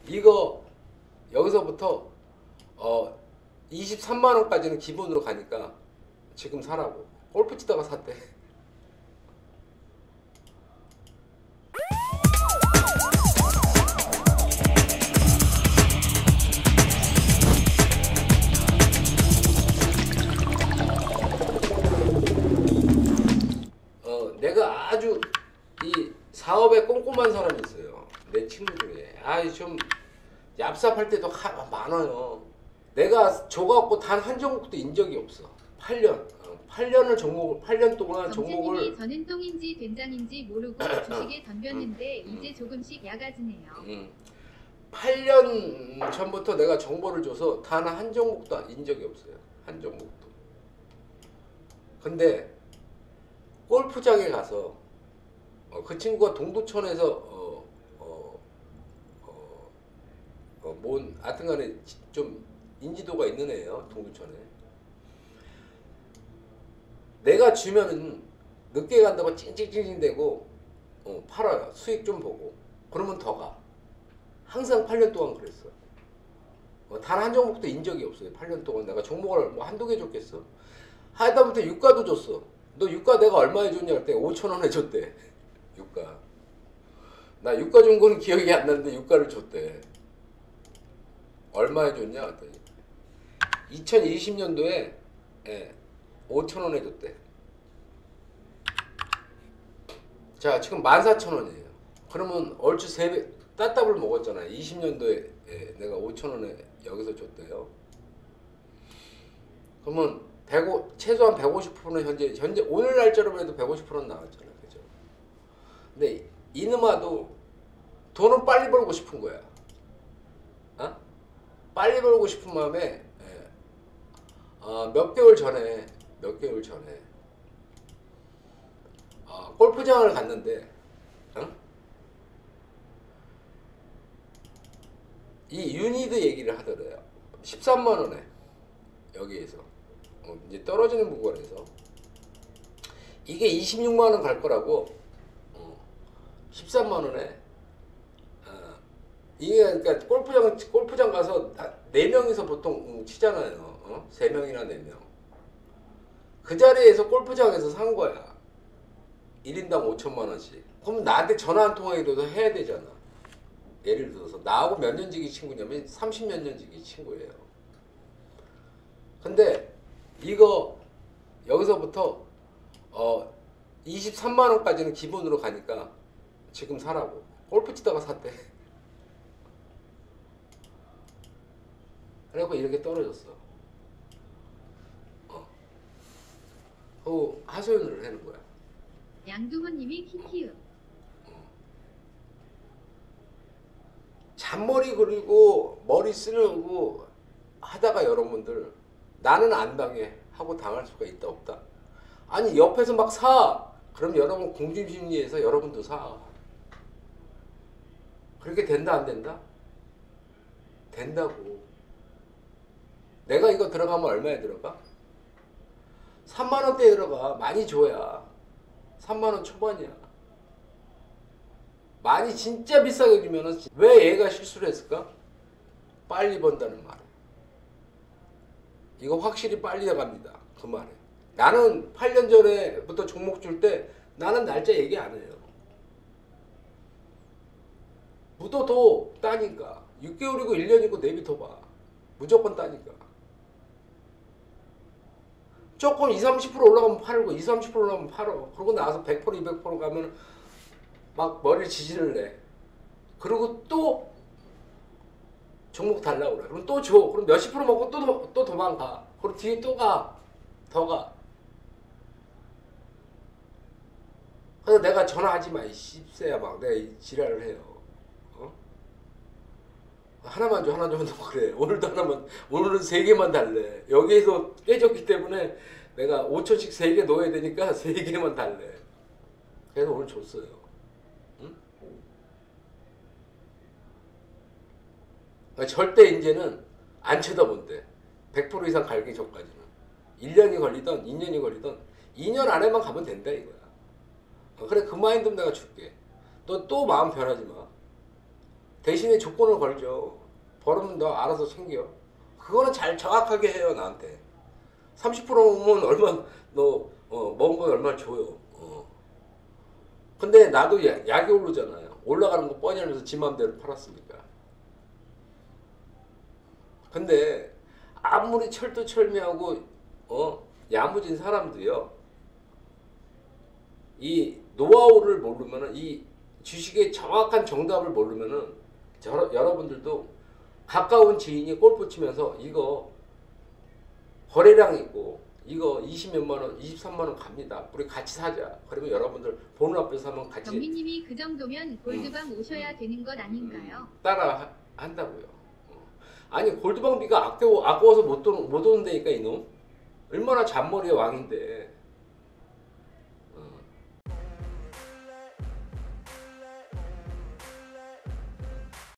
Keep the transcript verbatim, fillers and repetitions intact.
이거 여기서부터 어 이십삼만 원까지는 기본으로 가니까 지금 사라고. 골프 치다가 샀대. 어 내가 아주 이 사업에 꼼꼼한 사람이 있어요. 내 친구 중에. 아이 좀 얍삽할 때도 하, 많아요. 내가 줘갖고 단 한 종목도 인 적이 없어. 팔 년. 어, 팔 년을 종목을 팔 년 동안 종목을. 저는 똥인지 된장인지 모르고 주식에 덤볐는데 음, 이제 조금씩 약아지네요. 음. 팔 년 전부터 내가 정보를 줘서 단 한 종목도 인 적이 없어요. 한 종목도. 근데 골프장에 가서 어, 그 친구가 동두천에서 어, 어, 어, 어, 뭔 하여튼간에 좀 인지도가 있는 애예요. 동두천에. 내가 주면은 늦게 간다고 찡찡찡찡 대고 어, 팔아요. 수익 좀 보고. 그러면 더 가. 항상 팔 년 동안 그랬어. 어, 단 한 종목도 인 적이 없어요. 팔 년 동안 내가 종목을 뭐 한두 개 줬겠어. 하다못해 유가도 줬어. 너 유가 내가 얼마에 줬냐 할 때 오천 원에 줬대. 유가. 나 유가 준 거는 기억이 안 나는데 유가를 줬대. 얼마에 줬냐 했더니 이천이십 년도에 예, 오천 원에 줬대. 자 지금 만 사천 원이에요. 그러면 얼추 세 배 따따블 먹었잖아. 이십 년도에 예, 내가 오천 원에 여기서 줬대요. 그러면 백오, 최소한 백오십 퍼센트는 현재 현재 오늘 날짜로 해도 백오십 퍼센트는 나왔잖아. 그죠? 근데 이놈아도 돈을 빨리 벌고 싶은 거야. 어? 빨리 벌고 싶은 마음에 예. 어, 몇 개월 전에 몇 개월 전에 어, 골프장을 갔는데 어? 이 유니드 얘기를 하더래요. 십삼만 원에 여기에서 어, 이제 떨어지는 부분에서 이게 이십육만 원 갈 거라고 어, 십삼만 원에 어, 이게 그러니까 골프장 골프장 가서 네 명이서 보통 치잖아요. 어? 세 명이나 네 명. 그 자리에서 골프장에서 산 거야. 일 인당 오천만 원씩. 그럼 나한테 전화 한 통화라도 해야 되잖아. 예를 들어서 나하고 몇 년 지기 친구냐면 삼십 몇 년 지기 친구예요. 근데 이거 여기서부터 어 이십삼만 원까지는 기본으로 가니까 지금 사라고. 골프 치다가 샀대. 그래갖고 이렇게 떨어졌어. 어. 어 하소연을 하는 거야. 양두호님이 키키우. 잔머리 그리고 머리 쓰려고 하다가 여러분들 나는 안 당해 하고 당할 수가 있다 없다. 아니 옆에서 막 사. 그럼 여러분 공중심리에서 여러분도 사. 그렇게 된다 안 된다? 된다고. 내가 이거 들어가면 얼마에 들어가? 삼만 원대에 들어가. 많이 줘야 삼만 원 초반이야. 많이 진짜 비싸게 주면은 왜 얘가 실수를 했을까? 빨리 번다는 말에. 이거 확실히 빨리 나갑니다. 그 말에. 나는 팔 년 전에부터 종목 줄 때 나는 날짜 얘기 안 해요. 묻어도 따니까. 육 개월이고 일 년이고 내비둬봐. 무조건 따니까. 조금 이십, 삼십 퍼센트 올라가면 팔고 이십, 삼십 퍼센트 올라가면 팔어. 그러고 나서 백 퍼센트, 이백 퍼센트 가면 막 머리를 지지를 내. 그리고 또 종목 달라고 그래. 그럼 또 줘. 그럼 몇십 프로 먹고 또, 또 도망가. 그리고 뒤에 또 가. 더 가. 그래서 내가 전화하지 마. 이 씹새야 막 내가 이 지랄을 해요. 어? 하나만 줘, 하나 줘. 너 그래. 오늘도 하나만, 오늘은 세 개만 달래. 여기에서 깨졌기 때문에 내가 오천씩 세 개 넣어야 되니까 세 개만 달래. 그래서 오늘 줬어요. 응? 그러니까 절대 이제는 안 쳐다본대. 백 퍼센트 이상 갈기 전까지는. 일 년이 걸리던 이 년이 걸리던 이 년 안에만 가면 된다 이거야. 어, 그래 그 마인드는 내가 줄게. 너 또 마음 변하지 마. 대신에 조건을 걸죠. 벌으면 너 알아서 챙겨. 그거는 잘 정확하게 해요 나한테. 삼십 퍼센트면 얼마 너 어, 먹은 건 얼마 줘요. 어. 근데 나도 야, 약이 오르잖아요. 올라가는 거 뻔히 알면서 지 맘대로 팔았으니까. 근데 아무리 철두철미하고 어 야무진 사람도요. 이 노하우를 모르면은 이 주식의 정확한 정답을 모르면은 저, 여러분들도 가까운 지인이 골프 치면서 이거 거래량 있고 이거 이십몇만 원, 이십삼만 원 갑니다. 우리 같이 사자. 그러면 여러분들 보는 앞에서 하면 같이 경민님이 그 정도면 골드방 음. 오셔야 되는 것 아닌가요? 음, 따라 하, 한다고요. 어. 아니 골드방비가 아까워, 아까워서 못, 돈, 못 오는다니까 이놈. 얼마나 잔머리의 왕인데.